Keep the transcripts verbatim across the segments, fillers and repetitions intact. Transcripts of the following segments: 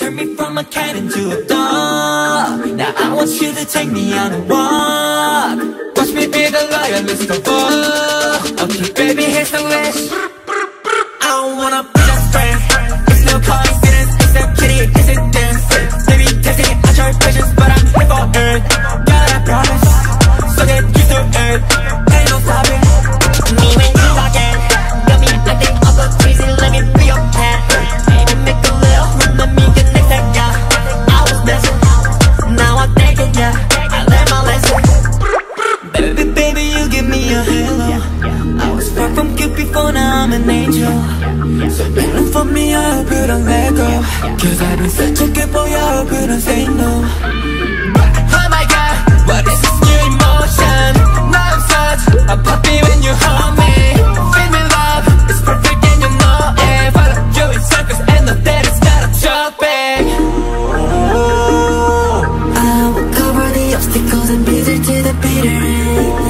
Turn me from a cannon to a dog. Now I want you to take me on a walk. Watch me be the lion, Mister Ball. Okay, baby, here's the wish. I don't wanna be just friends. It's no coincidence, it's no kitty, it's a dance. Baby, testing out your patience, but I'm here for it. God, I promise, so get used to it. Ain't no stopping me when you walk in. Got me acting all go crazy, let me be your pet. Baby, make a little room, let me get next to ya. I was messing, now I'm thinking ya. I learned my lesson. Baby, baby, you give me a halo. I was far from cute before, now I'm an angel. So better for me, I hope you don't let go. Cause I've been such a good boy, I hope you don't say no. Oh my god, what is this new emotion? Now I'm such a puppy when you hold me. Feel me love, it's perfect and you know it. Follow you in circles and know that it's not a joke, babe. I will cover the obstacles and beat it to the bitter end.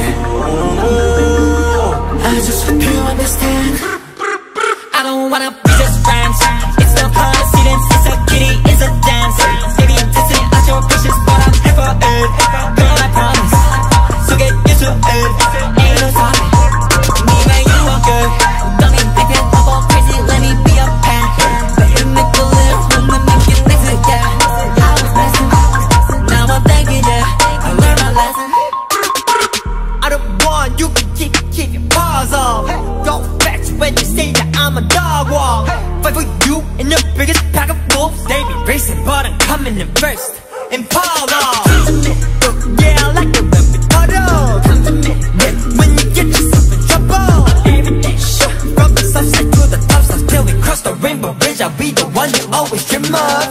I just hope you understand. I don't wanna be just friends. It's no coincidence, it's a kitty, it's a dance. Baby, I'm testing out your patience, but I'm here for it. Girl, I promise, so get used to it. Ain't no stopping me when you walk good. Got me thinking I'm all crazy, let me be your pet. Baby, make a little room, let me get next to ya. I was messing, now I'm thinking ya. I learned my lesson. I don't want you to keep, keep your paws off. Go fetch when you say that I'm a dog walk. Fight for you in the biggest pack of wolves. They be racing, but I'm coming in first. Impala. Come to me, yeah, I like it when we cuddle. Come to me, yeah, when you get yourself in trouble. Every day, sure, from the sunset to the top stars till we cross the rainbow bridge. I'll be the one you always dream of.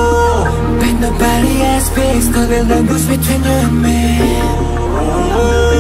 When nobody else speaks, there'll be language between you and me.